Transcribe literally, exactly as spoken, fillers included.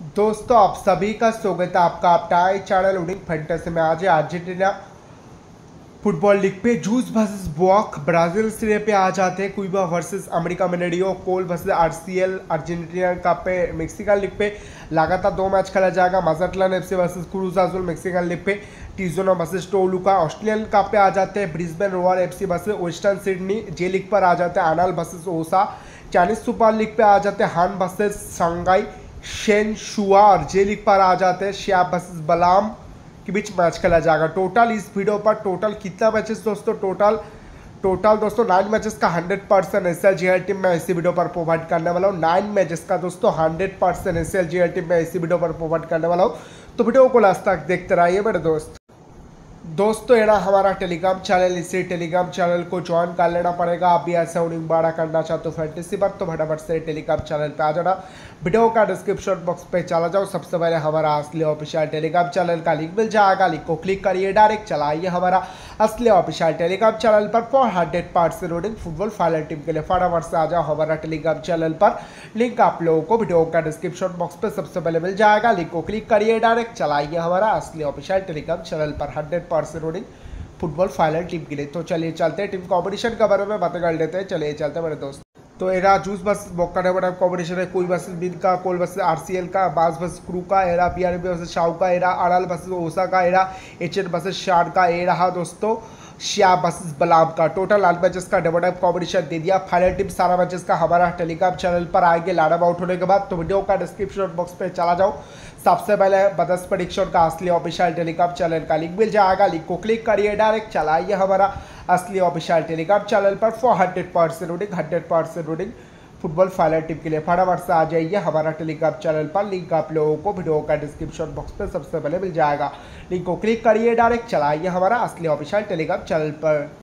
दोस्तों आप सभी का स्वागत है आपका अपना चैनल उडिंग फैंटेसी में। आज अर्जेंटीना फुटबॉल लीग पे जूस वर्सेस बॉक ब्राजील सीरीज पे आ जाते हैं। क्यूबा वर्सेस अमेरिका मिनेडियो, कोल वर्सेस आरसीएल अर्जेंटीना कप पे मेक्सिकन लीग पे लगातार दो मैच खेला जाएगा। Mazatlan FC versus Cruz Azul Mexican league पे, Tijuana versus Toluca Australian cup पे आ जाते हैं। Brisbane rover FC versus Western Sydney J league पर आ जाते हैं। अनाल वर्सेस ओसा चाइनीज सुपर लीग पे आ जाते हैं। हान वर्सेस शंघाई शेन शुआ और जे लीग पर आ जाते हैं। श्याप वर्सेस बलाम के बीच मैच खेला जाएगा। टोटल इस वीडियो पर टोटल कितना मैचेस दोस्तों, टोटल टोटल दोस्तों नाइन मैचेस का hundred percent S L G L team में इसी वीडियो पर प्रोवाइड करने वाला हूँ। नाइन मैचेस का दोस्तों hundred percent S L G L team में इसी वीडियो पर प्रोवाइड करने वाला हूँ। तो वीडियो को लास्ट तक देखते रहिए मेरे दोस्त। दोस्तों ये ना हमारा टेलीग्राम चैनल, इसी टेलीग्राम चैनल को ज्वाइन कर लेना पड़ेगा। आप भी ऐसा उन्हीं बड़ा करना चाहते हो फैंटेसी पर, तो फटाफट से टेलीग्राम चैनल पे आ जाना। वीडियो का डिस्क्रिप्शन बॉक्स पे चला जाओ, सबसे पहले हमारा असली ऑफिशियल टेलीग्राम चैनल का लिंक मिल जाएगा। लिंक को क्लिक करिए, डायरेक्ट चलाइए हमारा असली ऑफिशियल टेलीग्राम चैनल पर फॉर हंड्रेड परसेंट रोडिंग फुटबॉल फाइनल टीम के लिए। फटाफट से आ जाओ हमारा टेलीग्राम चैनल पर, लिंक आप लोगों को वीडियो का डिस्क्रिप्शन बॉक्स पे सबसे पहले मिल जाएगा। लिंक को क्लिक करिए, डायरेक्ट चलाइए हमारा असली ऑफिशियल टेलीग्राम चैनल पर हंड्रेड परसेंट रोडिंग फुटबॉल फाइनल टीम के लिए। तो चलिए चलते हैं टीम कॉम्पिटिशन के बारे में बातें कर लेते हैं। चलिए चलते हैं मेरे दोस्त। तो एरा जूस बस बोका ने बड़ा कॉम्पिटिशन है। कोई वर्सेस बिन का, कोल वर्सेस आरसीएल का, बास वर्सेस क्रू का, एरा पीआरबी वर्सेस शाउ का, एरा अड़ाल वर्सेस ओसा का, एरा एचएन वर्सेस शार का, ए रहा दोस्तों श्या वर्सेस बलाम का। टोटल आठ मैचेस का डबल टाइप कॉम्पिटिशन दे दिया। फाइनल टीम सारा मैचेस का हमारा टेलीग्राम चैनल पर आएंगे लाडम आउट होने के बाद। तो वीडियो का डिस्क्रिप्शन बॉक्स पे चला जाओ, सबसे पहले बदस प्रेडिक्शन का असली ऑफिशियल टेलीग्राम चैनल का लिंक मिल जाएगा। लिंक को क्लिक करिए, डायरेक्ट चलाइए हमारा असली ऑफिशियल टेलीग्राम चैनल पर फॉर हंड्रेड परसेंट रोडिंग हंड्रेड परसेंट रोडिंग फुटबॉल फाइनल टीम के लिए। फटाफट से आ जाइए हमारा टेलीग्राम चैनल पर, लिंक आप लोगों को वीडियो का डिस्क्रिप्शन बॉक्स पे सबसे पहले मिल जाएगा। लिंक को क्लिक करिए, डायरेक्ट चलाइए हमारा असली ऑफिशियल टेलीग्राम चैनल पर।